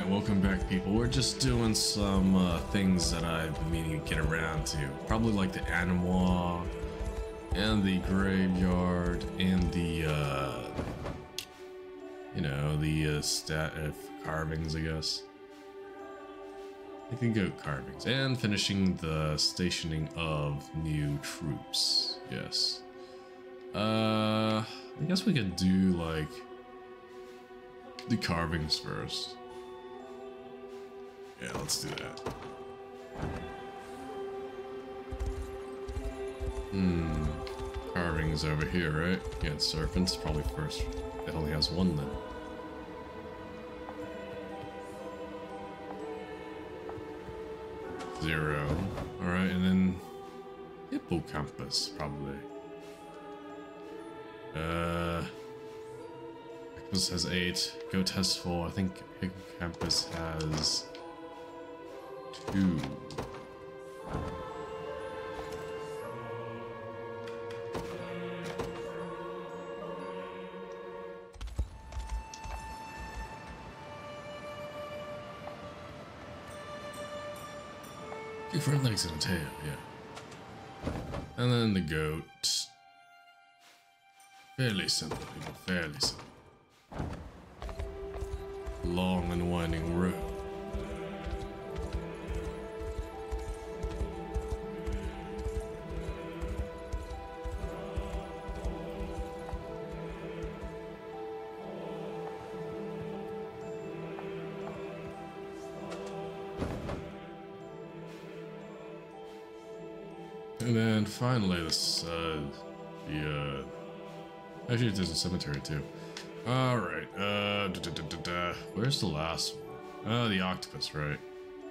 welcome back, people. We're just doing some things that I've been meaning to get around to. Probably like the Anemoi and the graveyard and the stat carvings, I guess. I can go carvings and finishing the stationing of new troops. Yes. I guess we could do like the carvings first. Yeah, let's do that. Carvings over here, right? Yeah, serpents probably first. It only has one then. Zero. Alright, and then hippocampus, probably. Hippocampus has 8. Goat has 4. I think hippocampus has 2. Two front legs and a tail, yeah. And then the goat. Fairly simple, people, fairly simple. Long and winding road. And then finally this, actually there's a cemetery too. Alright, where's the last one? Oh, the octopus, right.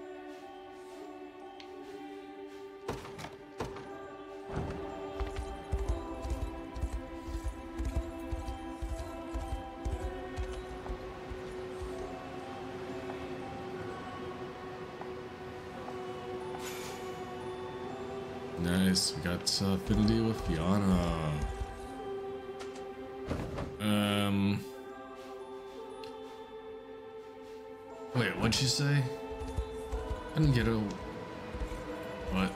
Nice, we got affinity with Fiona. Wait, what'd you say? I didn't get a... What?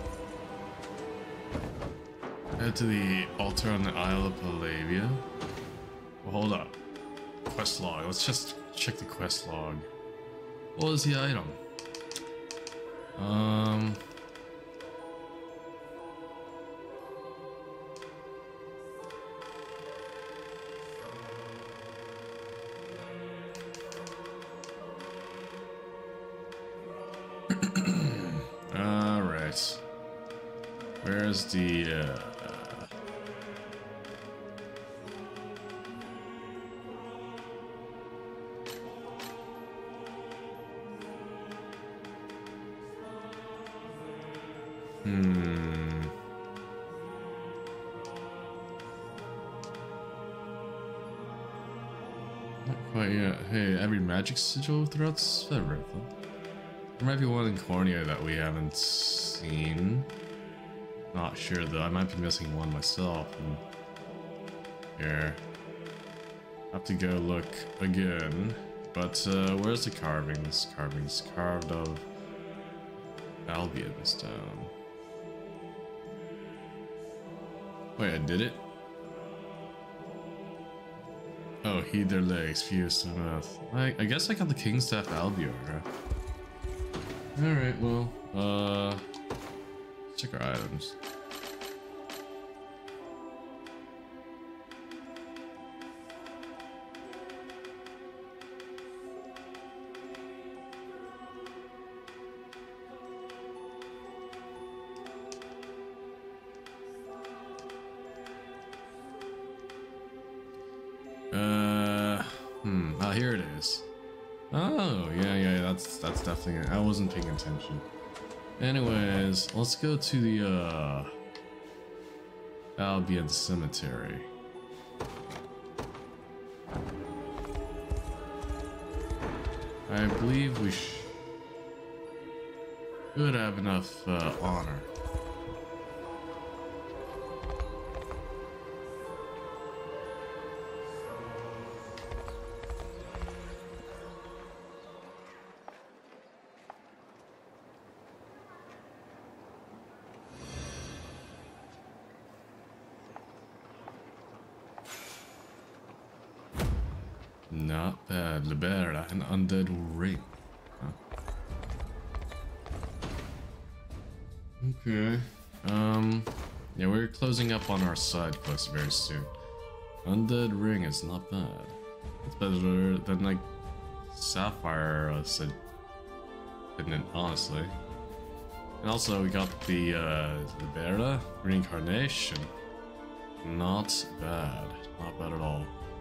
Head to the altar on the Isle of Palavia? Well, hold up. Quest log. Let's just check the quest log. What was the item? Alright. Where's the Not quite yet. Hey, every magic sigil throughout Severith. There might be one in Cornia that we haven't seen. Not sure though. I might be missing one myself. Here. Have to go look again. But where's the carvings? Carvings carved of Albion stone. Wait, I did it? Oh, heed their legs, fused to enough. I guess I got the King Staff Albion, right? Alright, well, check our items. Oh, here it is. Oh, yeah, that's definitely, I wasn't paying attention. Anyways, let's go to the, Albion Cemetery. I believe we should have enough, honor. Not bad. Liberated, an undead ring. Huh. Okay. Yeah, we're closing up on our side quest very soon. Undead ring is not bad. It's better than like Sapphire said, honestly. And also we got the Libera reincarnation. Not bad. Not bad at all.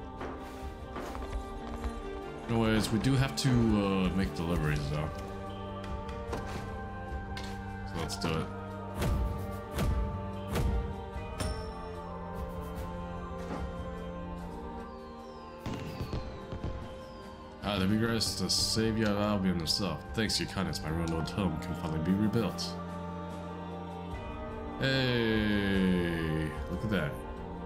Anyways, we do have to make deliveries though. So let's do it. The big grace to save you Albion himself. Thanks to your kindness, my ruined old home can finally be rebuilt. Hey, look at that.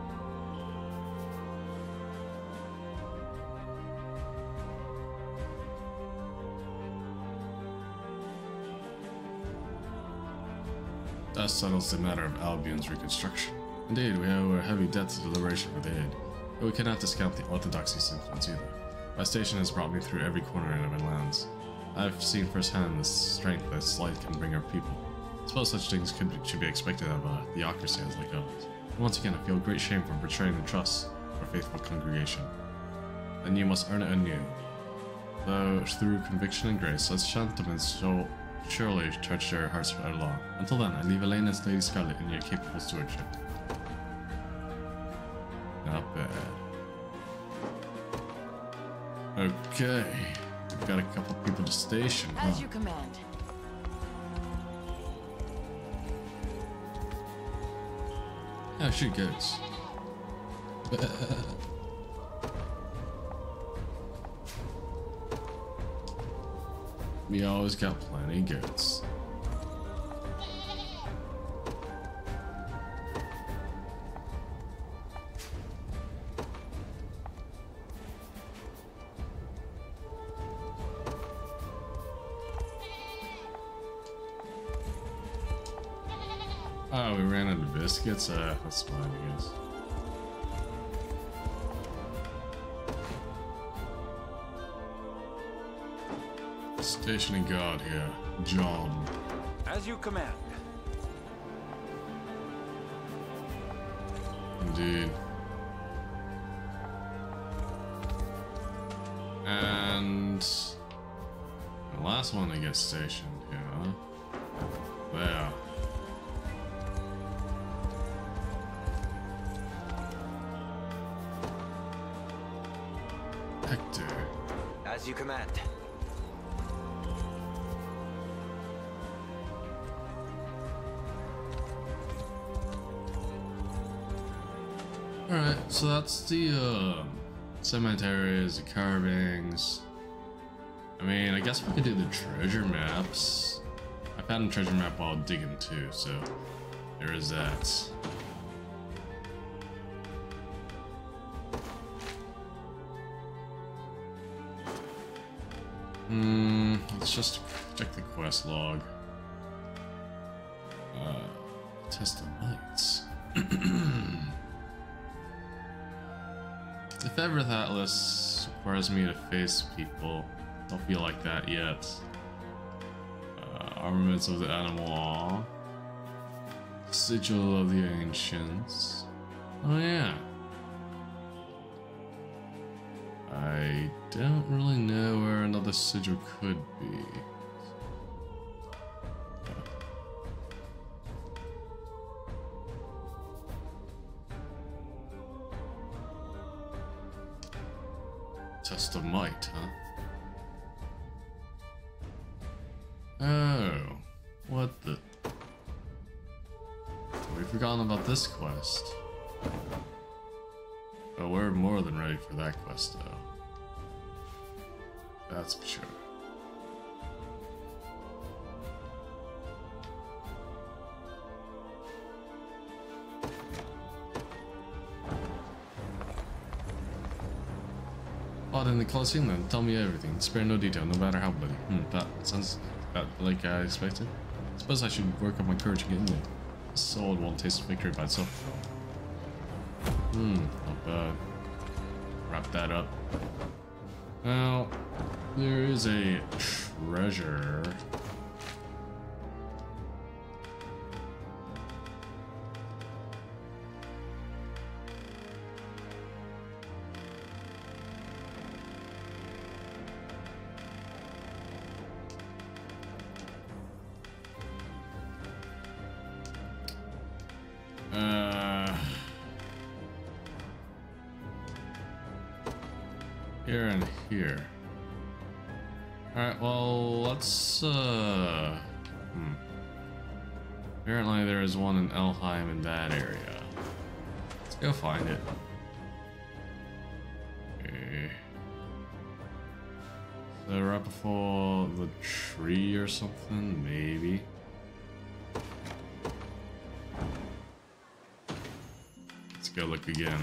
That settles the matter of Albion's reconstruction. Indeed, we owe a heavy debt to the liberation of the aid, but we cannot discount the orthodoxy's influence either. My station has brought me through every corner of my lands. I've seen firsthand the strength that light can bring our people. I suppose such things should be expected of a theocracy as like ours. And once again, I feel great shame for betraying the trust of our faithful congregation. Then you must earn it anew. Though through conviction and grace, such sentiments shall surely touch their hearts ere long. Until then, I leave Elaine and Lady Scarlet in your capable stewardship. Not bad. Okay, we've got a couple people to station. As you command. Yeah, shoot goats. We always got plenty of goats. Oh, we ran out of biscuits? That's fine, I guess. Stationing guard here, John. As you command. Indeed. And the last one to get stationed here, huh? There. Hector. As you command. Alright, so that's the cemeteries, the carvings. I mean, I guess we could do the treasure maps. I found a treasure map while digging too, so there is that. Let's just check the quest log. Test the lights. If ever Atlas requires me to face people, don't feel like that yet. Armaments of the Anemoi. Sigil of the Ancients. Oh yeah. I don't really know where another sigil could be. Test of might, huh? Oh, what the? We've forgotten about this quest. But we're more than ready for that quest, though. That's for sure. Fought in the Colosseum then? Tell me everything. Spare no detail, no matter how bloody. That sounds like I expected. Suppose I should work on my courage and get in there. This sword won't taste victory by itself. Not bad. Wrap that up. Well, there is a treasure. Here and here. Alright, well, let's, Apparently there is one in Elheim in that area. Let's go find it. Okay. So right before the tree or something, maybe. Let's go look again.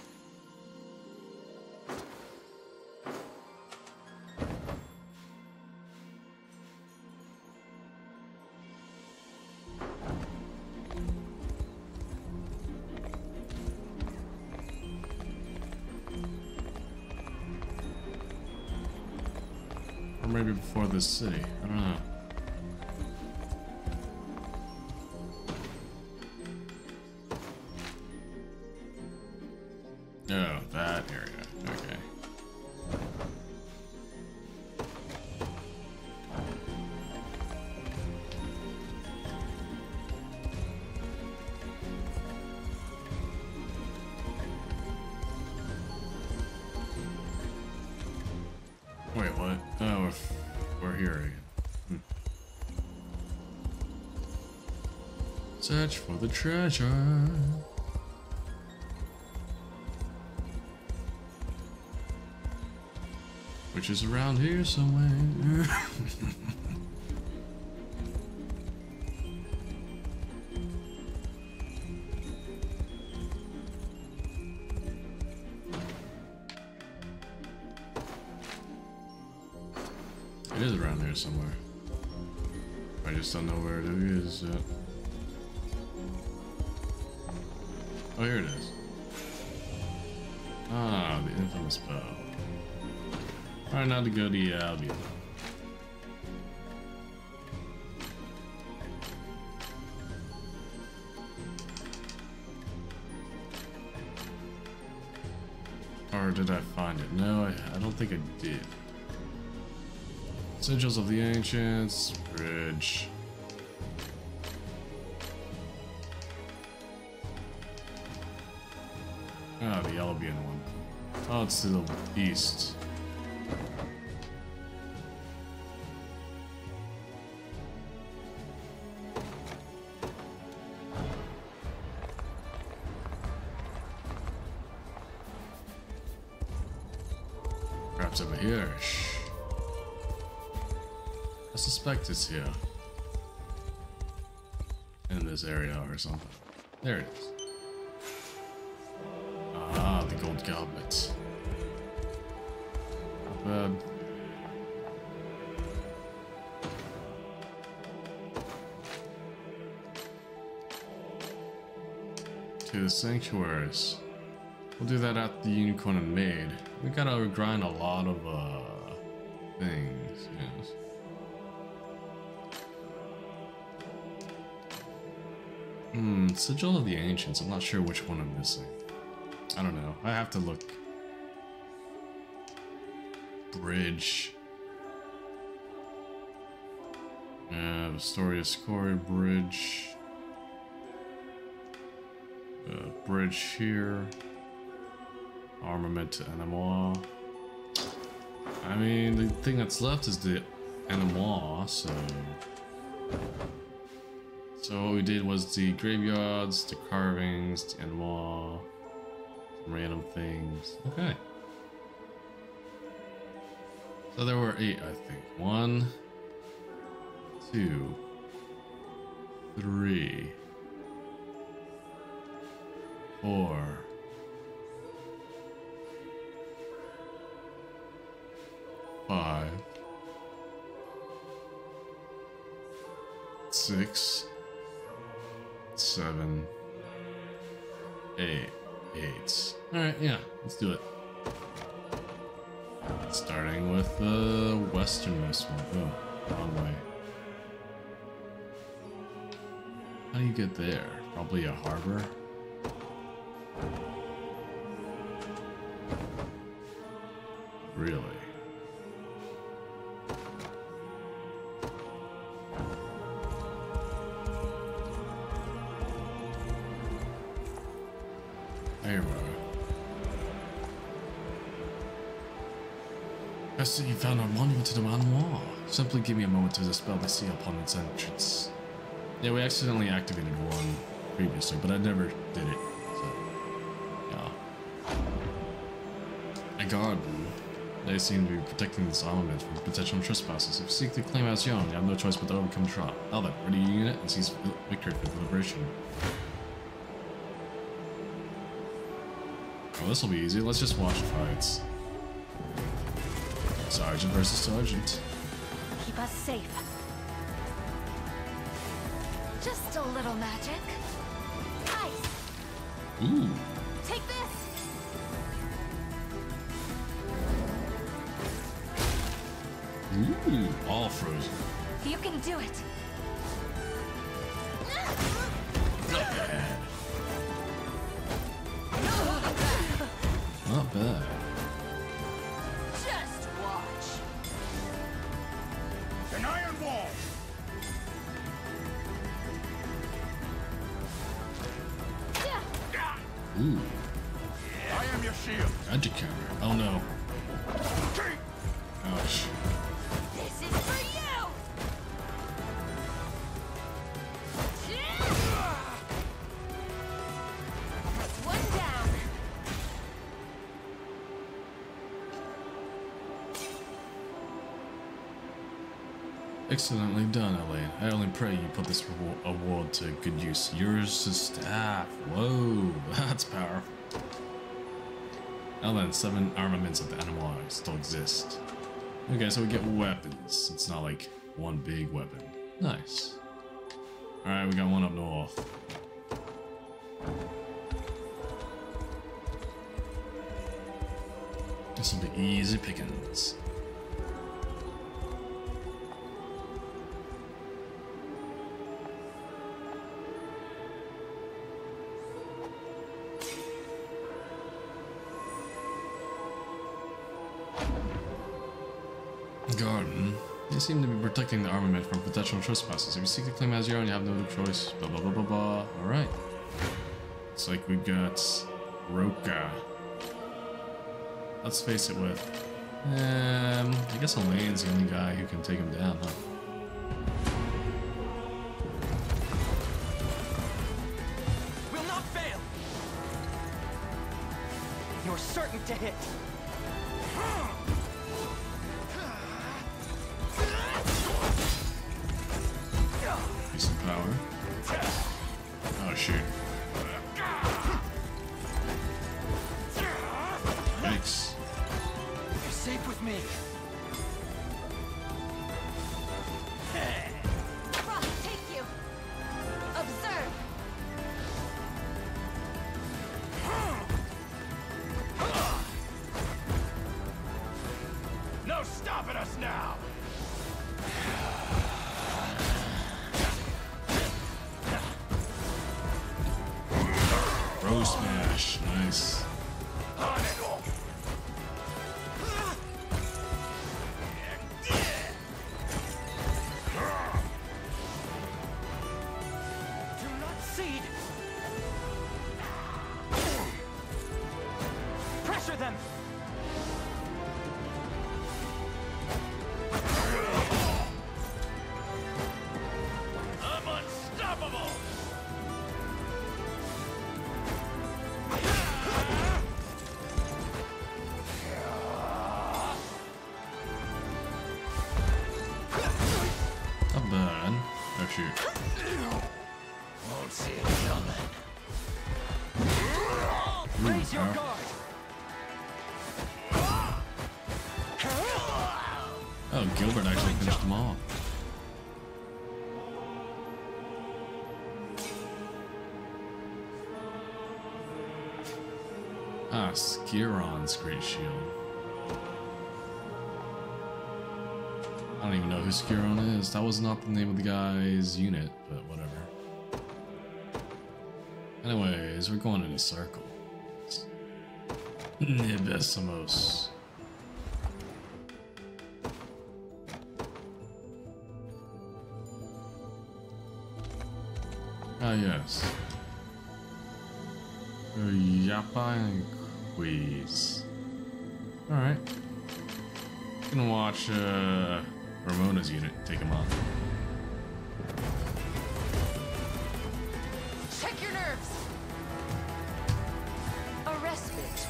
Or maybe before this city. I don't know. Oh, that area. Okay. Wait, what? Oh, we're here again. Search for the treasure. Which is around here somewhere. It is around here somewhere. I just don't know where it is yet. Oh, here it is. Ah, the infamous bow. Alright, now to go to Albion. Or did I find it? No, I don't think I did. Sigils of the Ancients, bridge. Ah, the Albion one. Oh, it's to the east. Perhaps over here. Shh. I suspect it's here. In this area or something. There it is. Ah, the gold goblet. Not bad. To the sanctuaries. We'll do that at the Unicorn and Maid. We gotta grind a lot of things, yes. Sigil of the Ancients. I'm not sure which one I'm missing. I don't know. I have to look. Bridge. Astoria Scoria Bridge. Bridge here. Armament to Anemoi. I mean, the thing that's left is the Anemoi, so what we did was the graveyards, the carvings, the Anemoi, some random things. Okay. So there were 8, I think. 1, 2, 3, 4. 5, 6, 7, 8. Alright, yeah, let's do it. Starting with the westernmost one. Oh, wrong way. How do you get there? Probably a harbor? Really? There we are. I see you found our monument to the Anemoi. Simply give me a moment to dispel the seal upon its entrance. Yeah, we accidentally activated one previously, but I never did it, so... yeah. A garden. They seem to be protecting this armament from potential trespassers. If you seek to claim as your own, you have no choice but to overcome the trial. Now then, ready your unit and seize victory for the liberation. Oh, this will be easy. Let's just watch fights. Sergeant versus Sergeant. Keep us safe. Just a little magic. Ice. Ooh. Take this. Ooh. All frozen. You can do it. Not bad. Not bad. Just watch. An iron wall! Ooh. I am your shield. Magic counter. Oh no. Ouch. This is for you. That's one down. Excellently done, Elaine. I only pray you put this award to good use. Yours to staff. Whoa, that's powerful. Now then, 7 armaments of the Anemoi still exist. Okay, so we get weapons. It's not like one big weapon. Nice. Alright, we got one up north. This will be easy pickings. Garden. They seem to be protecting the armament from potential trespassers. If you seek to claim as your own, you have no choice. Blah blah blah blah blah. Alright. It's like we got Roka. Let's face it with. I guess Elaine's the only guy who can take him down, huh? Will not fail! You're certain to hit. Some power. Oh shoot. Yikes. You're safe with me. Rock, take you. Observe. No stopping us now! Bro smash. Nice. Do not cede! Pressure them! I'm unstoppable! Not bad. Oh shoot. Won't see it coming. Raise your power. guard! Oh, Gilbert actually finished them all. Ah, Skiron's great shield. I don't even know who Skiron is. That was not the name of the guy's unit, but whatever. Anyways, we're going in a circle. Nibesamos. Ah, yes. Yappa and Quiz. Alright. Gonna watch Ramona's unit take him on. Check your nerves. A respite.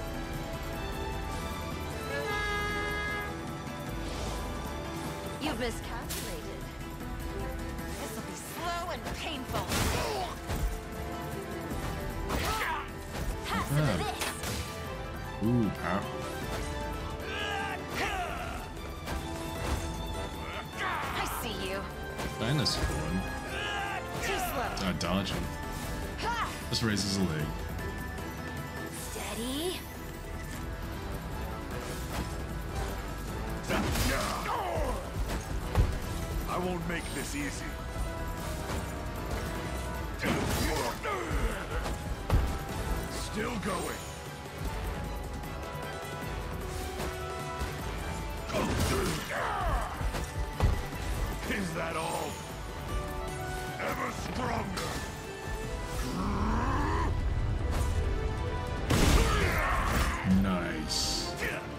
You've miscalculated. This will be slow and painful. Pass to this. Ooh, powerful. I see you. Dinosaur one. Too slow. Dodging. Ha! Just raises a leg. Steady. I won't make this easy. Still going. Is that all? Ever stronger. Nice.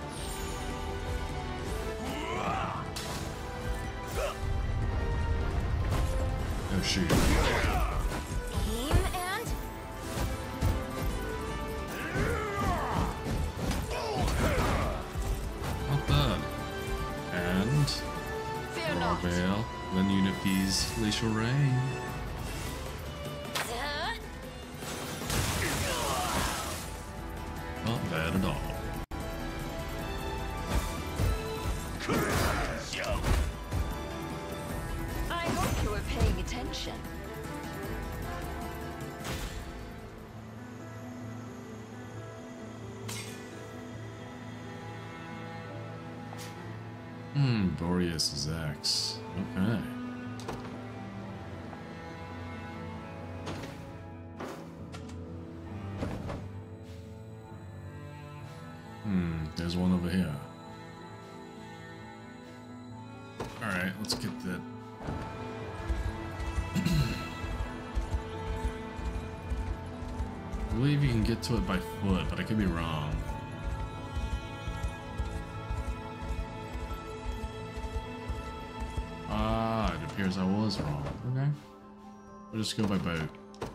Oh shoot. Aim and Not bad. And fear not. Veil, then Unipi's Glacial Rain. Not bad at all. I hope you were paying attention. Boreas is X. Okay. There's one over here. Alright, let's get that. I believe you can get to it by foot, but I could be wrong. Ah, it appears I was wrong. Okay. We'll just go by boat.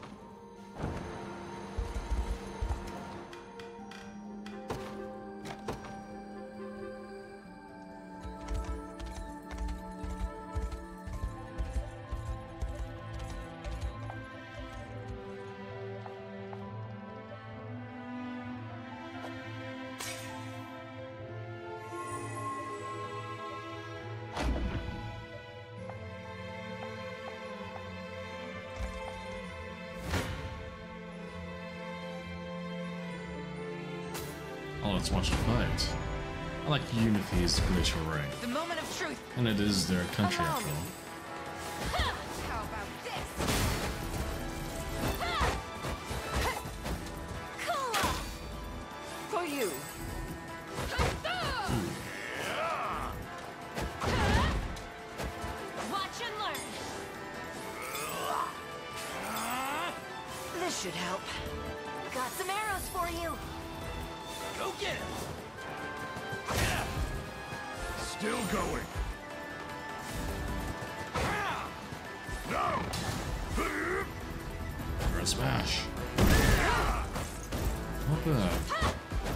Oh, let's watch the fight. I like Unifi's Glacial Rain. The moment of truth. And it is their country Allow after me. all. Ha! How about this? Ha! Cola! For you. Watch and learn. This should help. Got some arrows for you. Go get him. Still going. No. For a smash. Not bad.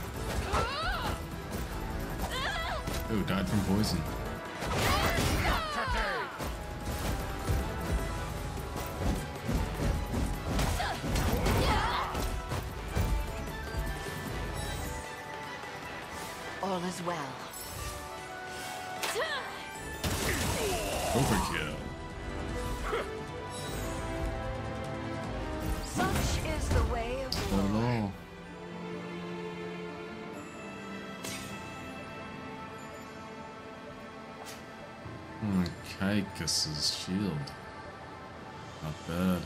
Oh, died from poison. All is well. Overkill. Such is the way of Not at war. all. Kaikus's shield. Not bad.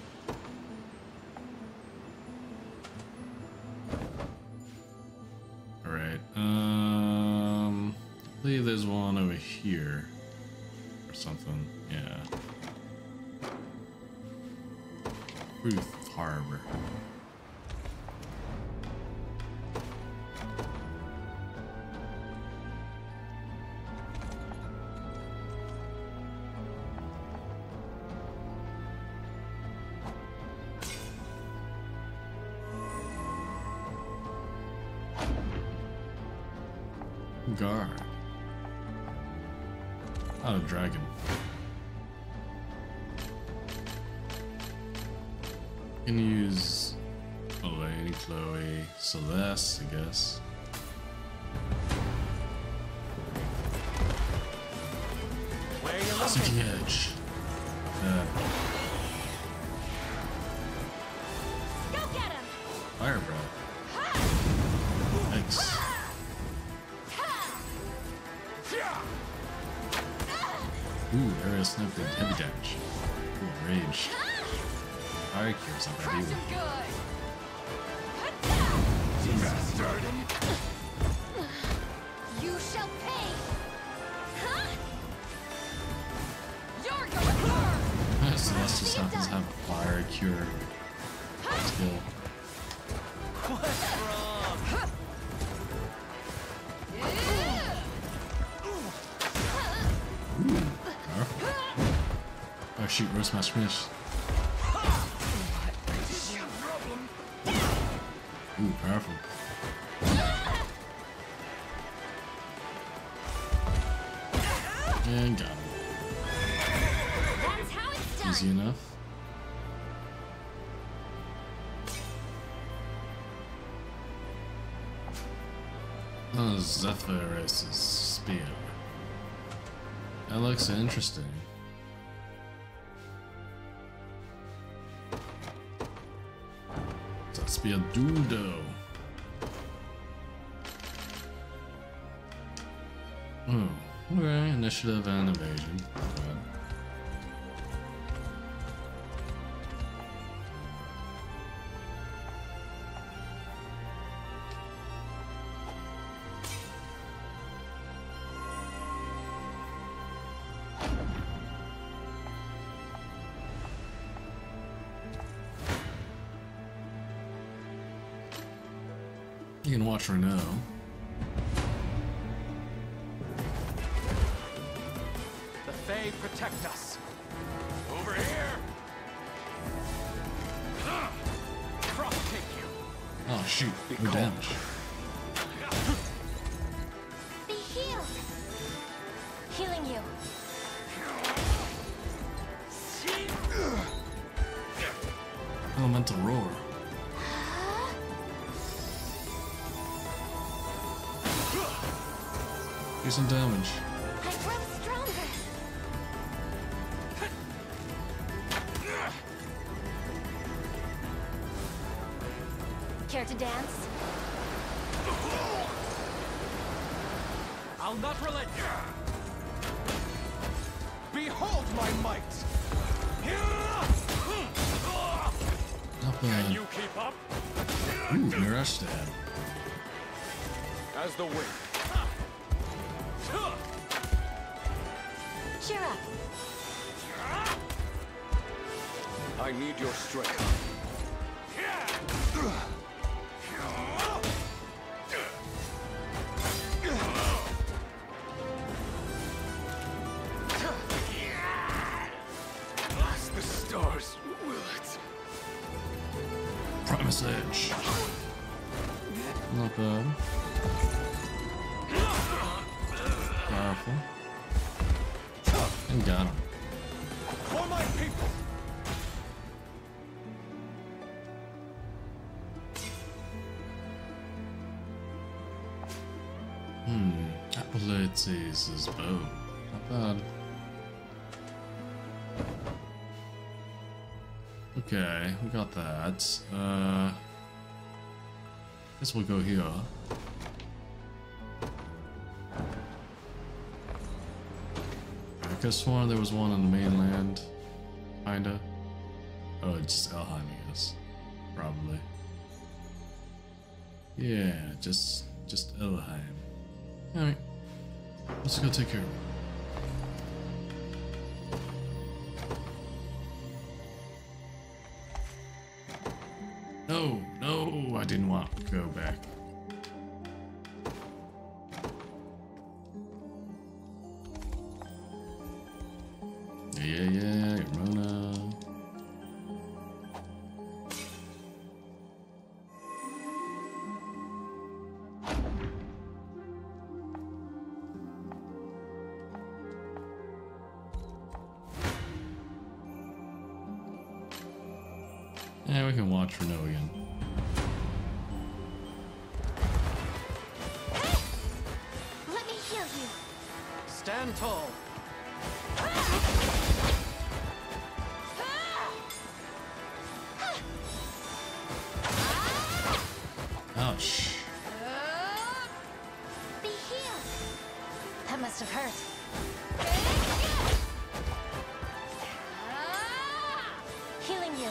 Alright, I believe there's one over here. Or something, yeah. Ruth Harbor. Guard. Oh, dragon. Can use Elaine, Chloe, Celeste, I guess. Sinking edge. Go get him! Fire breath. Thanks. Ooh, area snipe did heavy damage. Ooh, rage. Fire cure's not bad Crush either. him good! Bastard! You shall pay! Huh? You're gonna burn! Celeste just happens to have a fire cure skill. What's wrong? Oh shoot, roast my smash. Ooh, powerful. And got him. That's how it's done! Easy enough. Oh, Zephyrus' spear. That looks interesting. What's that spear do though? Oh, okay, initiative and evasion. Not bad. You can watch her now. The Fae protect us. Over here. Cross take you. Oh shoot, Be no calm. damage. Be healed! Healing you. Elemental roar. Do some damage. I grow stronger! Care to dance? I'll not relent. Behold my might. Not Can bad. you keep up? Ooh, mirage stab. As the wind. Cheer up! I need your strength. Bless the stars, will it? Primus Edge. Not bad. Powerful. And got him. For my people. Appalachia's bow. Not bad. Okay, we got that. Guess we'll go here. could have sworn there was one on the mainland. Kinda. Oh, it's just Elheim, I guess. Probably. Yeah, just Elheim. Alright. Let's go take care of it. No, no, I didn't want to go back. Yeah, Rona. Yeah, we can watch Renault again. Hey! Let me heal you. Stand tall. Ouch. Be healed. That must have hurt. Healing you.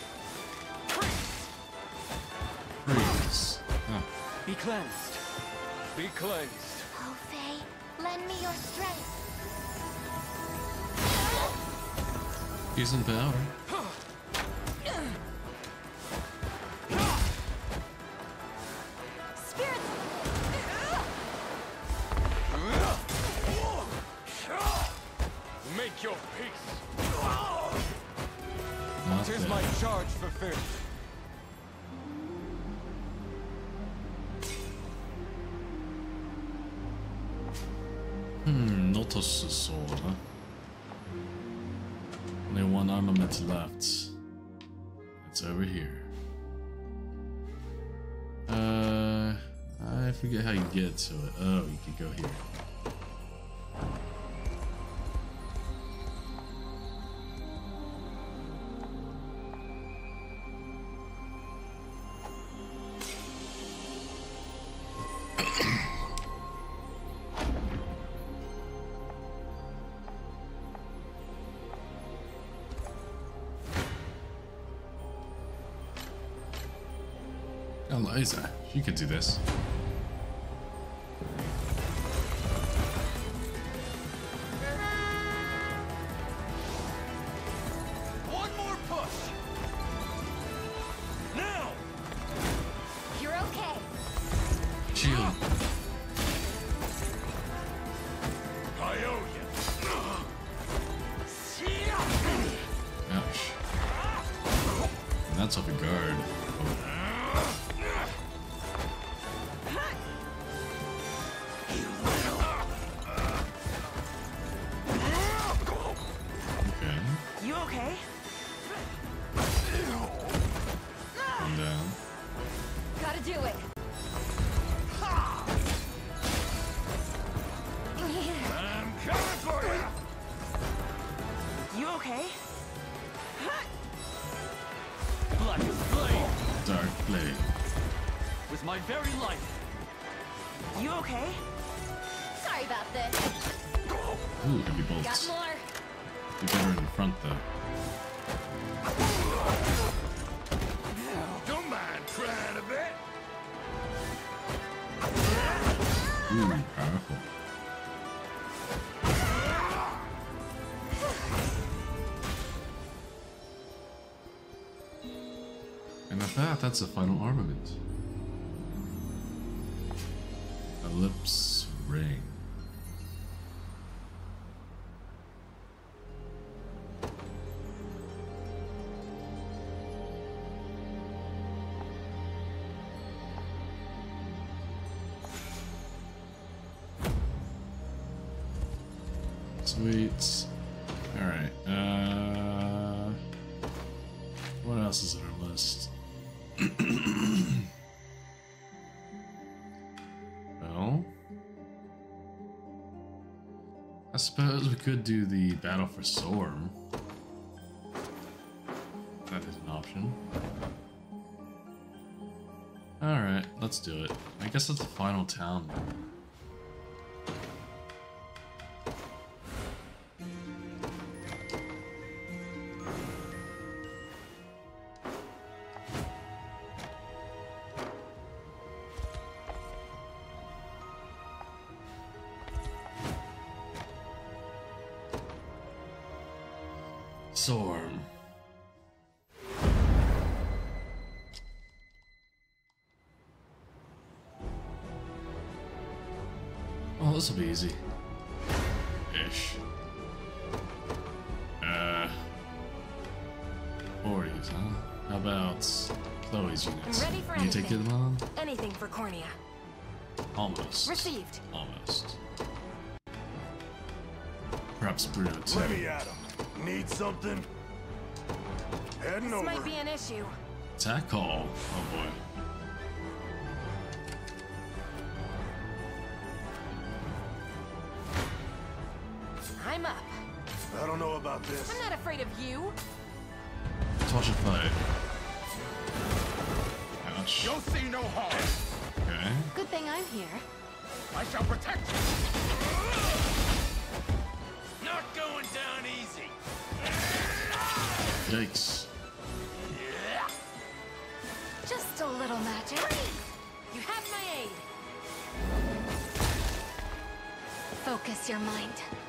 Freeze. Oh. Be cleansed. Be cleansed. Oh, Faye, lend me your strength. Using power. Spirit. Make your peace. Not Tis bad. my charge fulfilled. Notos' sword, huh? Only one armament left. It's over here. I forget how you get to it. Oh, you could go here. Eliza, you could do this. One more push. Now. You're okay. Shield. I owe you. Ouch. And that's off a guard. Oh. Okay. You okay? Calm down. Gotta do it. I'm coming for you. You okay? Black as flame. Dark blade. With my very life. You okay? Sorry about this. Ooh, heavy Got bolts. more. Be better in front though. Don't mind trying a bit. Ooh, powerful. And with that, that's the final armament. Ellipse ring. Sweet. Alright, what else is on our list? Well, I suppose we could do the battle for Sorm. That is an option. Alright, let's do it. I guess that's the final town. Sorm. Oh, this will be easy. Ish. 40s, huh? How about Chloe's units? I'm ready for You take anything. them on? Anything for Cornia. Almost. Received. Almost. Perhaps Bruno too. Let me at him. Need something? Heading This over. might be an issue. Attack call. Oh boy. I'm up. I don't know about this. I'm not afraid of you. Let's watch it fight. Ouch. You'll see no harm. Okay. Good thing I'm here. I shall protect you. Not going down easy. Yikes. Just a little magic. You have my aid. Focus your mind.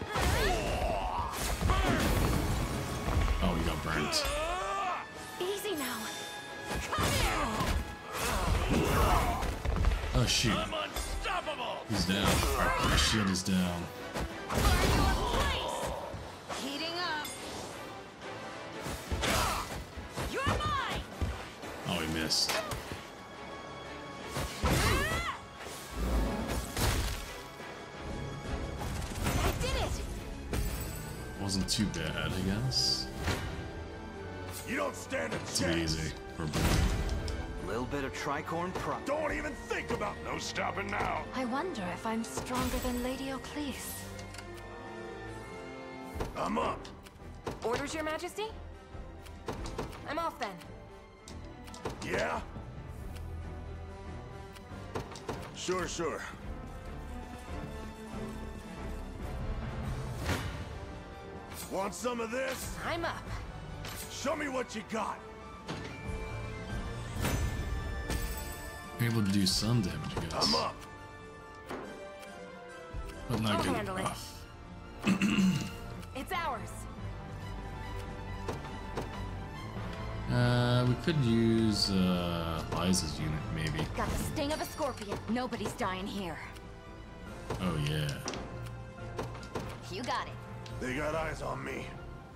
Oh, you got burnt. Easy now. Come here. Oh shoot. I'm unstoppable. He's down. Our shield is down. Learn your place. Heating up. You're mine. Oh, he missed. I did it. Wasn't too bad, I guess. You don't stand a Too chance. easy for Bruno. Little bit of tricorn prop. Don't even think about no stopping now. I wonder if I'm stronger than Lady O'Cleese. I'm up. Orders, Your Majesty? I'm off then. Yeah? Sure, sure. Want some of this? I'm up. Show me what you got. Able to do some damage, I guess. I'm up. But not I'll good handle it. enough. It's ours. We could use Liza's unit, maybe. Got the sting of a scorpion. Nobody's dying here. Oh yeah. You got it. They got eyes on me.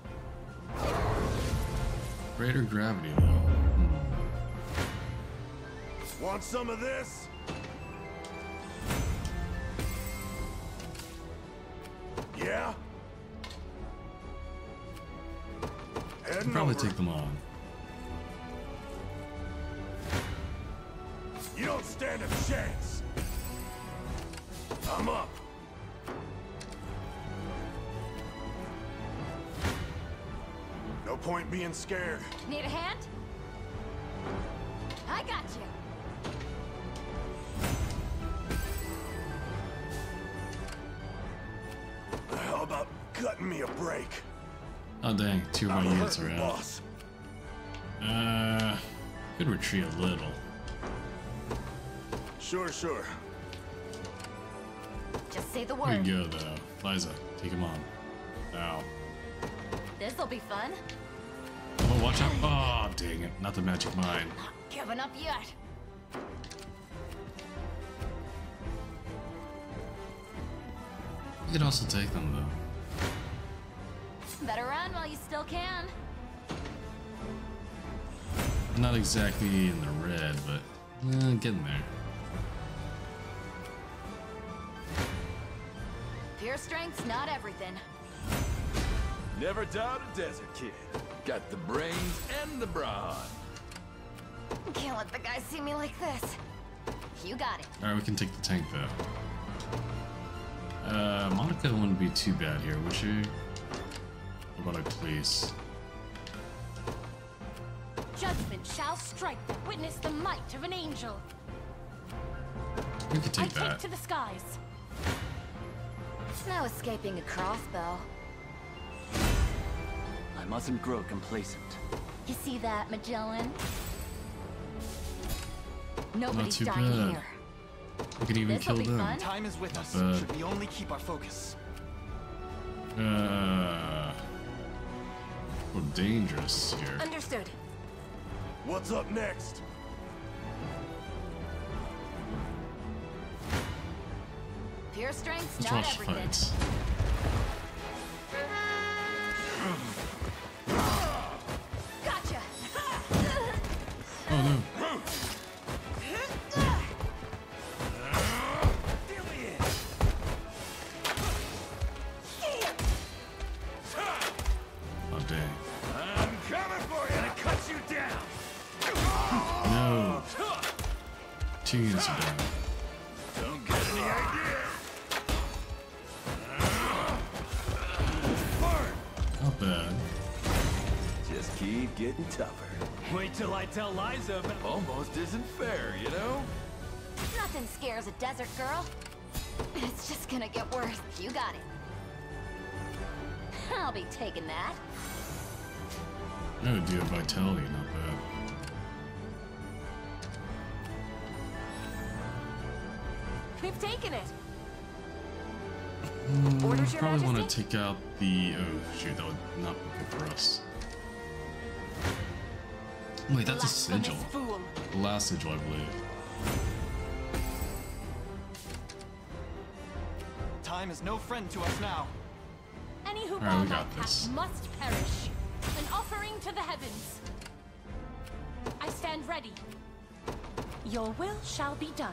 Greater gravity, though. Want some of this? Yeah? Heading Probably over. take them on. You don't stand a chance. I'm up. No point being scared. Need a hand? I got you. How about cutting me a break? Oh dang, two of my I'm units are hurting, out. boss. Could retreat a little. Sure, sure. Just say the Here word. you go, though. Liza, take him on. Ow. This'll be fun. Oh, watch out. Oh, dang it. Not the magic mine. Not giving up yet. You can also take them, though. Better run while you still can. Not exactly in the red, but getting there. Pure strength's not everything. Never doubt a desert kid. Got the brains and the brawn. Can't let the guys see me like this. You got it. Alright, we can take the tank, though. Monica wouldn't be too bad here, would she? What about O'Cleese? Judgment shall strike them. Witness the might of an angel. We could I take that. take to the skies. No escaping a crossbow. I mustn't grow complacent. You see that, Magellan? Nobody's too dying bad. here. We could even This'll kill be them. fun. Time is with us. bad. Should we only keep our focus? We're dangerous here. Understood. What's up next? Pure strength's Let's not watch everything. fights. Gotcha. Oh no. Oh dang. I'm coming for you to cut you down. No. Jeez, man. Don't get any idea. Not bad. Just keep getting tougher. Wait till I tell Liza about... Almost isn't fair, you know? Nothing scares a desert girl. It's just gonna get worse. You got it. I'll be taking that. Oh, dear, vitality, not bad. We've taken it. Orders, Your Probably want Majesty? to take out the... Oh, shoot, that would not be good for us. Wait, that's a sigil. Blasphemous fool. The last sigil, I believe. Time is no friend to us now. Any who Alright, bow we my got this. path must perish. An offering to the heavens. I stand ready. Your will shall be done.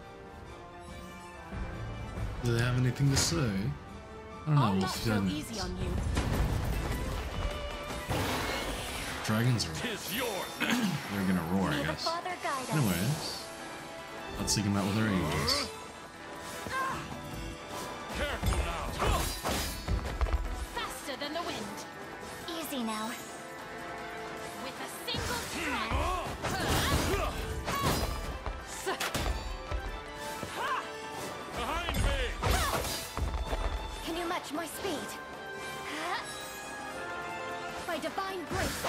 Do they have anything to say? I don't know, I'll we'll not go find. easy on you. Dragons are... Tis yours. They're gonna roar, I May the guess. Father guide us. Anyways, let's seek them out with our eagles. Careful now. Faster than the wind. Easy now. With a single strike. Behind me. Can you match my speed? By divine grace.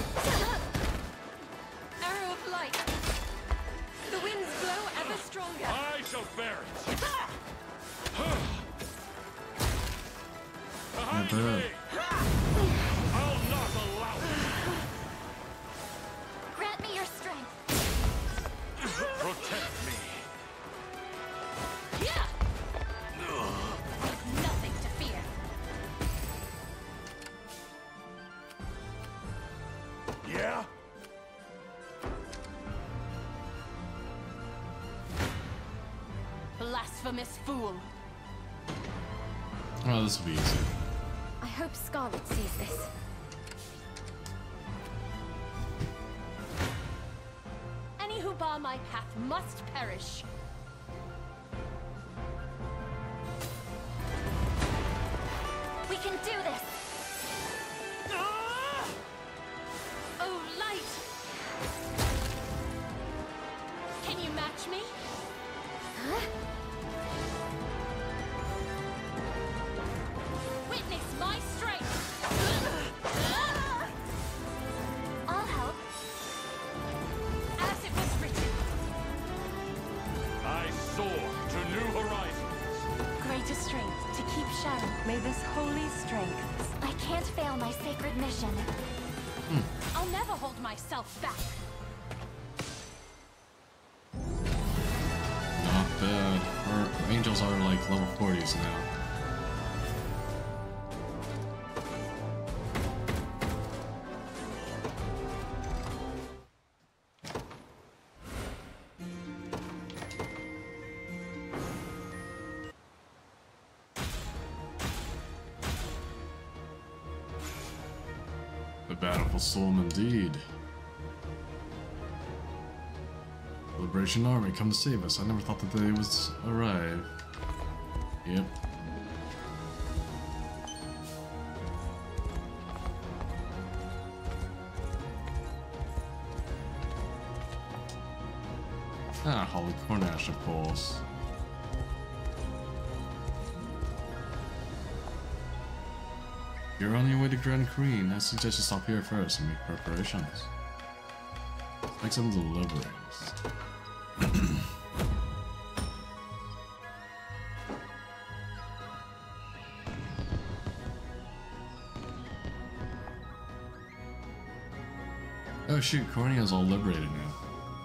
Arrow of light. The winds blow ever stronger. I shall bear it. Behind Not me. bad. I'll not allow it. Grant me your strength. Protect me. Yeah. Nothing to fear. Yeah? Blasphemous fool. Oh, this will be easy. I hope Scarlet sees this. Any who bar my path must perish. We can do this! Oh, light! Can you match me? Huh? Witness my strength! I'll help. As it was written. I soar to new horizons. Greater strength to keep sharing. May this holy strength. I can't fail my sacred mission. I'll never hold myself back. Not bad. Our angels are like level 40s now. The battle for Sorm indeed. The Liberation Army come to save us. I never thought that they would arrive. Yep. Ah, Holy Cornia, of course. You're on your way to Grand Queen. I suggest you stop here first and make preparations. Make some deliveries. Oh shoot, Cornia's all liberated now.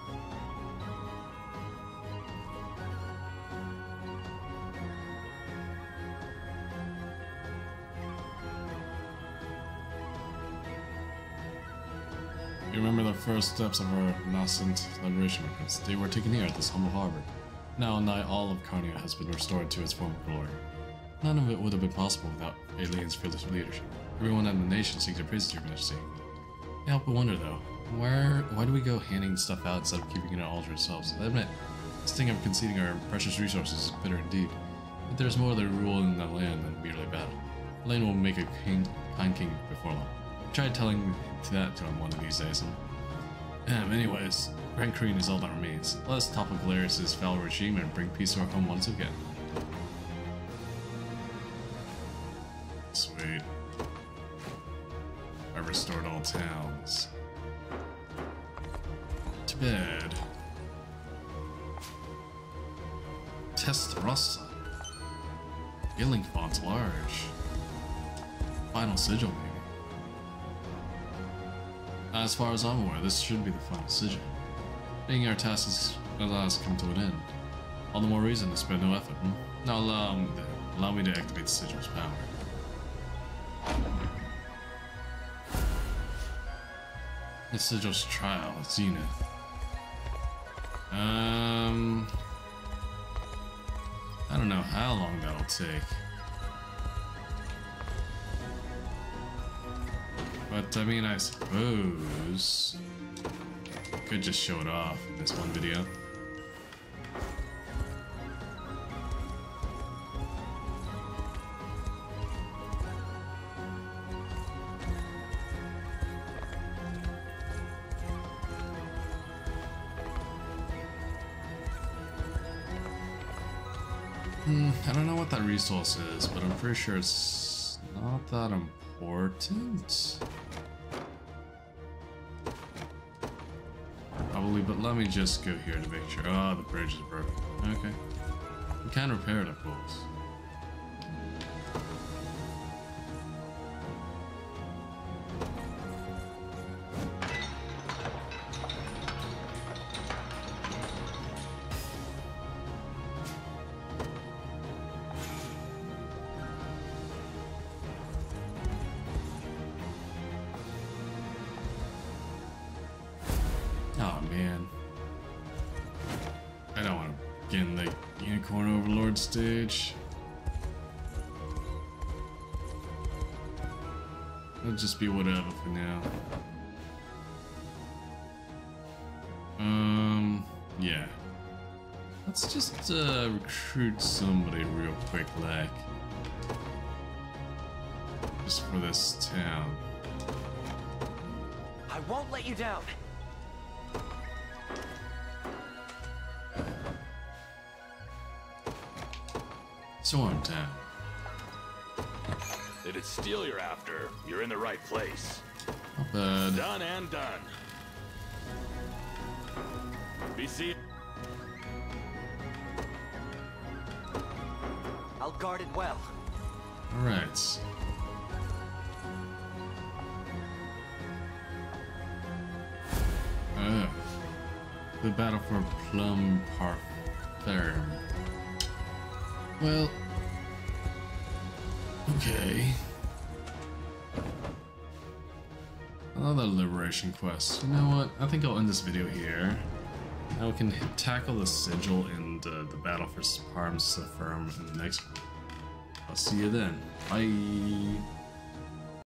You remember the first steps of our nascent liberation movements. They were taken here at this humble harbor. Now nigh all of Cornia has been restored to its former glory. None of it would have been possible without Alien's fearless leadership. Everyone in the nation sings their praises to your majesty. I help but wonder though, why do we go handing stuff out instead of keeping it all to ourselves? I admit, this thing of conceding our precious resources is bitter indeed. But there's more to rule in the land than merely battle. Elaine will make a kind king before long. Try telling that to him one of these days. Anyways, Grand Queen is all that remains. Let us topple Galerius' foul regime and bring peace to our home once again. Sweet. I restored all towns. To bed. Testarossa. Gilling font large. Final sigil maybe. As far as I'm aware, this should be the final sigil. Being our task has at last come to an end. All the more reason to spend no effort. Now allow me to activate the sigil's power. The sigil's trial, Zenith. I don't know how long that'll take. But I mean, I suppose I could just show it off in this one video. I don't know what that resource is, but I'm pretty sure it's not that important. Probably, but let me just go here to make sure. Oh, the bridge is broken. Okay. We can repair it, of course. Oh man, I don't want to get in the Unicorn Overlord stage. It'll just be whatever for now. Yeah. Let's just recruit somebody real quick, like, just for this town. I won't let you down. Sorm town. If it's steel you're after, you're in the right place. Not bad. Done and done. Be seen. I'll guard it well. Alright. The battle for Plum Parfum. Well, okay. Another liberation quest. You know what? I think I'll end this video here. Now we can tackle the sigil and the battle for Parm's firm in the next one. I'll see you then. Bye.